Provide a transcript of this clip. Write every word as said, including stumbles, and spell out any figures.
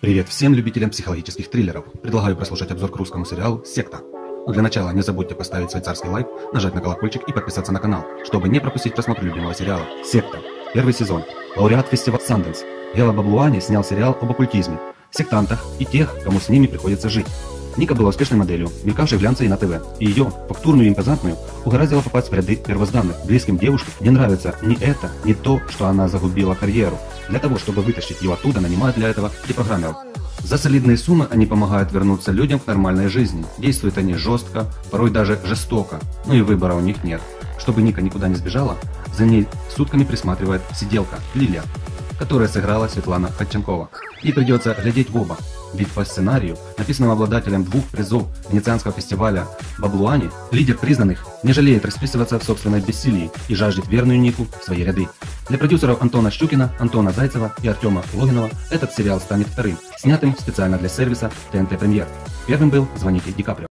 Привет всем любителям психологических триллеров. Предлагаю прослушать обзор к русскому сериалу «Секта». Но для начала не забудьте поставить свой царский лайк, нажать на колокольчик и подписаться на канал, чтобы не пропустить просмотр любимого сериала «Секта». Первый сезон. Лауреат фестиваля Санденс Гела Баблуани снял сериал об оккультизме, сектантах и тех, кому с ними приходится жить. Ника была успешной моделью, мелькавшей в глянце и на ТВ, и ее, фактурную и импозантную, угораздило попасть в ряды первозданных. Близким девушке не нравится ни это, ни то, что она загубила карьеру. Для того, чтобы вытащить ее оттуда, нанимают для этого депрограммеров. За солидные суммы они помогают вернуться людям к нормальной жизни. Действуют они жестко, порой даже жестоко, но и выбора у них нет. Чтобы Ника никуда не сбежала, за ней сутками присматривает сиделка Лилия, которая сыграла Светлана Ходченкова. Ей придется глядеть в оба, ведь по сценарию, написанному обладателем двух призов Венецианского фестиваля Баблуани, лидер признанных не жалеет расписываться в собственной бессилии и жаждет верную Нику в свои ряды. Для продюсеров Антона Щукина, Антона Зайцева и Артема Логинова этот сериал станет вторым, снятым специально для сервиса тэ эн тэ Премьер. Первым был «Звоните Ди Каприо».